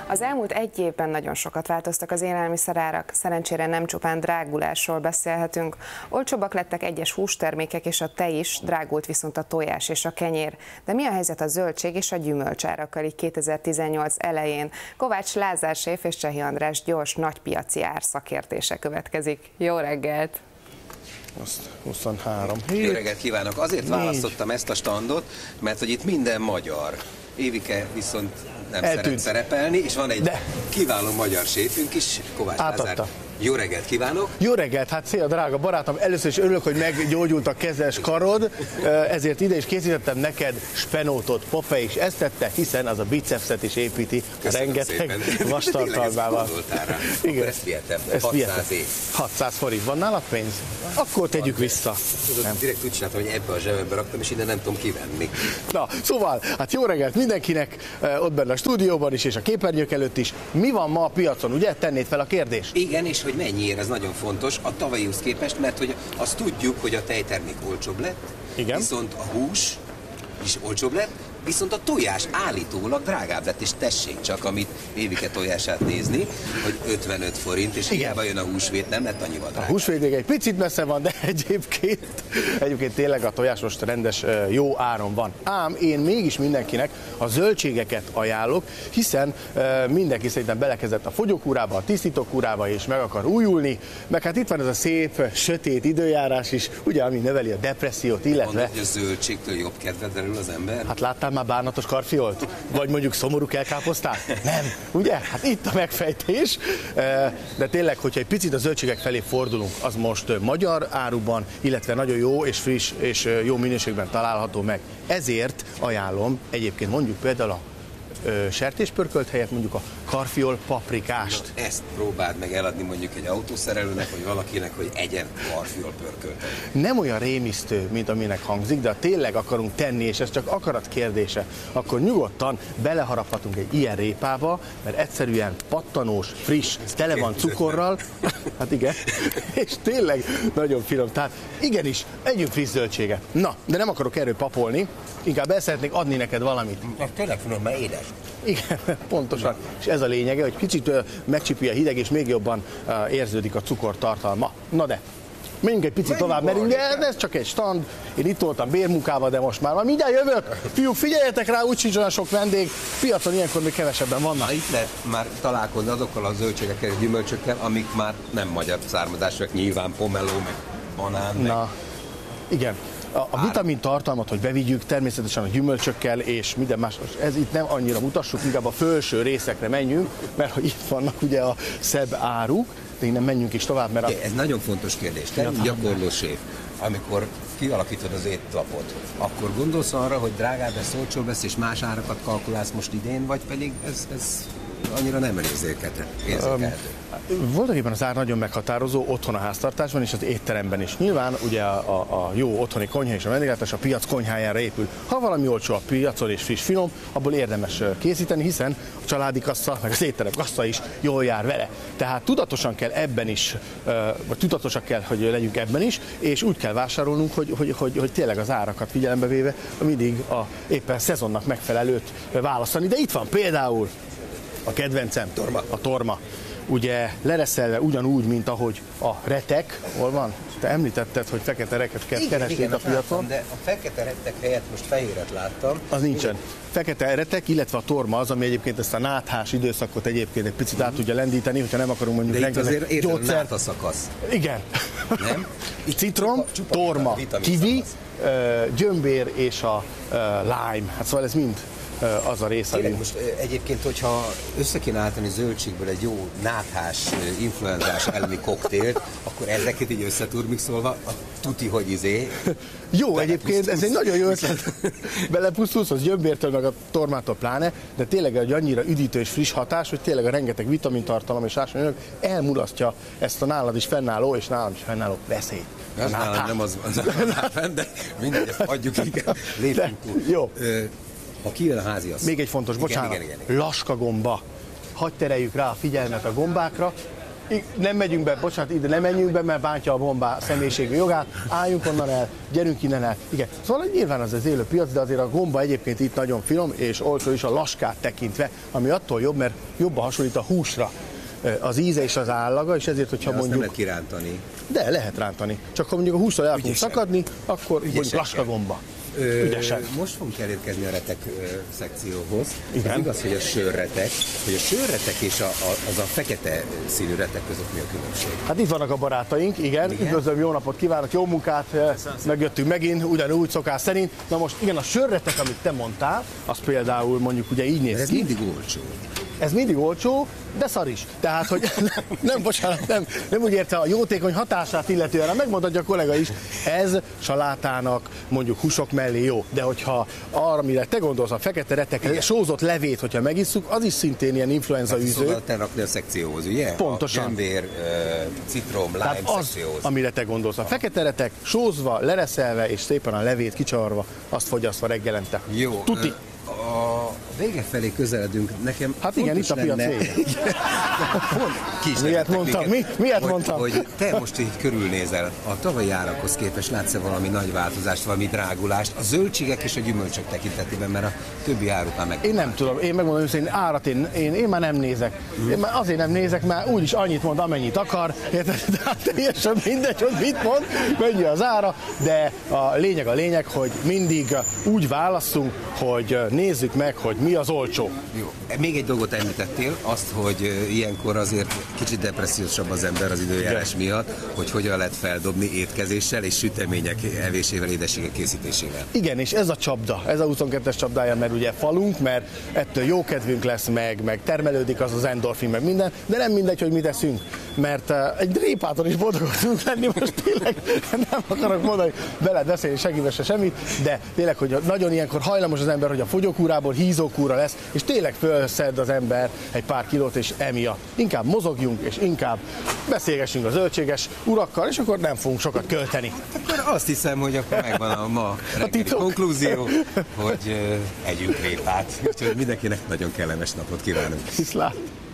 Az elmúlt egy évben nagyon sokat változtak az élelmiszerárak, szerencsére nem csupán drágulásról beszélhetünk. Olcsóbbak lettek egyes hústermékek és a tej is, drágult viszont a tojás és a kenyér. De mi a helyzet a zöldség és a gyümölcsárakkal így 2018 elején? Kovács Lázár séf és Csehi András gyors nagypiaci árszakértése következik. Jó reggelt! 23. Jó reggelt kívánok! Azért választottam ezt a standot, mert hogy itt minden magyar. Évike viszont nem szeret szerepelni, és van egy kiváló magyar séfünk is, Kovács Lázár. Jó reggelt kívánok! Jó reggelt! Hát szia, drága barátom! Először is örülök, hogy meggyógyult a kezes karod, ezért ide is készítettem neked spenótot. Popeye is ezt tette, hiszen az a bicepset is építi rengeteg vastartalmával. Igen, ezt vihetem. 600 év. 600 forint. Van nálad pénz? Akkor tegyük vissza. Tudod, direkt úgy csináltam, hogy ebbe a zsebembe raktam, és innen nem tudom kivenni. Na, szóval, hát jó reggelt mindenkinek, ott benne a stúdióban is, és a képernyők előtt is. Mi van ma a piacon, ugye? Tennéd fel a kérdést? Igen, és hogy mennyiért, ez nagyon fontos a tavalyihoz képest, mert hogy azt tudjuk, hogy a tejtermék olcsóbb lett, igen, viszont a hús is olcsóbb lett, viszont a tojás állítólag drágább lett, és tessék csak, amit Évike tojását nézni, hogy 55 forint, és hiába jön a húsvét, nem lett annyival drágább. A húsvét még egy picit messze van, de egyébként tényleg a tojás most rendes jó áron van. Ám én mégis mindenkinek a zöldségeket ajánlok, hiszen mindenki szerintem belekezdett a fogyókúrába, a tisztítókúrába, és meg akar újulni, meg hát itt van ez a szép, sötét időjárás is, ugye, ami növeli a depressziót, illetve... Mondod, hogy a zöldségtől jobb kedved derül az ember? Hát láttál már bánatos karfiolt? Vagy mondjuk szomorú kelkáposztát? Nem, ugye? Hát itt a megfejtés. De tényleg, hogyha egy picit a zöldségek felé fordulunk, az most magyar áruban, illetve nagyon jó és friss és jó minőségben található meg. Ezért ajánlom egyébként mondjuk például a sertéspörkölt helyett mondjuk a karfiol paprikást. Na, ezt próbáld meg eladni mondjuk egy autószerelőnek, vagy valakinek, hogy egyen karfiol pörköltet. Nem olyan rémisztő, mint aminek hangzik, de ha tényleg akarunk tenni, és ez csak akarat kérdése, akkor nyugodtan beleharaphatunk egy ilyen répába, mert egyszerűen pattanós, friss, tele van cukorral, hát igen, és tényleg nagyon finom. Tehát igenis, együnk friss zöldséget. Na, de nem akarok erről papolni, inkább el szeretnék adni neked valamit. Tényleg finom, mert édes. Igen, pontosan. És ez a lényege, hogy kicsit megcsípi a hideg, és még jobban érződik a cukortartalma. Na de, menjünk egy picit tovább, mert ez csak egy stand. Én itt voltam bérmunkával, de most már mindjárt jövök. Fiúk, figyeljetek rá, úgy sincs olyan sok vendég. Piacon ilyenkor még kevesebben vannak. Itt lehet már találkozni azokkal a zöldségekkel és gyümölcsökkel, amik már nem magyar származásúak, nyilván pomelo, meg banán, meg... Na, igen. A vitamin tartalmat, hogy bevigyük, természetesen a gyümölcsökkel és minden más, ez itt nem annyira mutassuk, inkább a felső részekre menjünk, mert hogy itt vannak ugye a szebb áruk, de innen menjünk is tovább, mert... Ez nagyon fontos kérdés. Te, gyakorló séf, amikor kialakítod az étlapot, akkor gondolsz arra, hogy drágább lesz, olcsóbb lesz, és más árakat kalkulálsz most idén, vagy pedig ez annyira nem érzékelhető? Voltak éppen az ár nagyon meghatározó otthon a háztartásban és az étteremben is. Nyilván ugye a jó otthoni konyha és a vendéglátás a piac konyhájára épül. Ha valami olcsó a piacon és friss, finom, abból érdemes készíteni, hiszen a családi kassa, meg az étterem kassa is jól jár vele. Tehát tudatosan kell ebben is, vagy tudatosak kell, hogy legyünk ebben is, és úgy kell vásárolnunk, hogy tényleg az árakat figyelembe véve mindig éppen szezonnak megfelelőt választani. De itt van például a kedvencem, a torma. Ugye lereszelve ugyanúgy, mint ahogy a retek, hol van? Te említetted, hogy fekete reket keresnék a piacon. Láttam, de a fekete retek helyett most fehéret láttam. Az nincsen. Fekete retek, illetve a torma az, ami egyébként ezt a náthás időszakot egyébként egy picit át tudja lendíteni, hogyha nem akarunk mondjuk rengeteg gyógyszert. A szakasz. Igen. Nem? Citrom, torma, kiwi, gyömbér és a lime. Hát szóval ez mind az a rész, ami... Most egyébként, hogyha össze kéne állítani zöldségből egy jó náthás, influenzás elleni koktélt, akkor ezeket így összeturmixolva, a tuti, hogy Jó, egyébként ez egy nagyon jó ötlet. Belepusztulsz az gyömbértől, meg a tormától pláne, de tényleg egy annyira üdítő és friss hatás, hogy tényleg a rengeteg vitamintartalom és ásványanyag elmulasztja ezt a nálad is fennálló, és nálam is fennálló veszélyt. Az nálam nem az de mindegy, adjuk inkább, lépjünk túl. Jó. Ha kijön a háziasszony. Még egy fontos, bocsánat, laskagomba. Hadd tereljük rá a figyelmet a gombákra. nem megyünk be, bocsánat, ide nem menjünk be, mert bántja a gomba személyiségű jogát, álljunk onnan el, gyerünk innen el. Igen, szóval nyilván az élő piac, de azért a gomba egyébként itt nagyon finom és olcsó is a laskát tekintve, ami attól jobb, mert jobban hasonlít a húsra az íze és az állaga, és ezért, hogyha mondjuk... nem lehet kirántani. De lehet rántani. Csak ha mondjuk a hústól el fogunk szakadni, akkor mondjuk laska gomba. Ügyesen. Most fogunk elérkezni a retek szekcióhoz. Igen. Az igaz, hogy a sörretek és az a fekete színű retek között mi a különbség? Hát itt vannak a barátaink, igen. Üdvözlöm, jó napot kívánok, jó munkát, megjöttünk megint, ugyanúgy szokás szerint. Na most igen, a sörretek, amit te mondtál, az például mondjuk ugye így néz ki. Ez mindig olcsó. Ez mindig olcsó, de szar is. Tehát, hogy nem úgy érte a jótékony hatását illetően, megmondhatja a kollega is, ez salátának, mondjuk húsok mellé jó. De hogyha arra, mire te gondolsz, a fekete retek sózott levét, hogyha megisszuk, az is szintén ilyen influenza űző. Szóval te rakni a szekcióhoz, ugye? Pontosan. A gyömbér, citrom, lime szekcióhoz. Amire te gondolsz. A fekete retek sózva, lereszelve és szépen a levét kicsavarva, azt fogyasztva reggelente. Jó. Tuti. A vége felé közeledünk, nekem hát igen, itt a piac vége. Miért mondtam? Hogy te most így körülnézel, a tavalyi árakhoz képest látsz-e valami nagy változást, valami drágulást a zöldségek és a gyümölcsök tekintetében, mert a többi áruk már meg. Én nem tudom, én megmondom őszintén, árat én már nem nézek. Én már azért nem nézek, mert úgyis annyit mond, amennyit akar, de teljesen mindegy, hogy mit mond, mennyi az ára, de a lényeg, hogy mindig úgy válasszunk, hogy nézzük meg, hogy mi az olcsó. Jó. Még egy dolgot említettél, azt, hogy ilyenkor azért kicsit depressziósabb az ember az időjárás miatt, hogy hogyan lehet feldobni étkezéssel és sütemények evésével, édességek készítésével. Igen, és ez a csapda, ez a 22-es csapdája, mert ugye falunk, mert ettől jó kedvünk lesz meg termelődik az endorfin, meg minden, de nem mindegy, hogy mit eszünk, mert egy répáton is boldogok tudunk lenni, most tényleg nem akarok mondani, beled beszélni segítve se semmit, de tényleg, hogy nagyon ilyenkor hajlamos az ember, hogy a fogyókúrából hízókúra lesz, és tényleg fölszed az ember egy pár kilót, és emiatt inkább mozogjunk, és inkább beszélgessünk a zöldséges urakkal, és akkor nem fogunk sokat költeni. Akkor azt hiszem, hogy akkor megvan a ma reggeli konklúzió, hogy együnk répát. Úgyhogy mindenkinek nagyon kellemes napot kívánunk. Viszlát!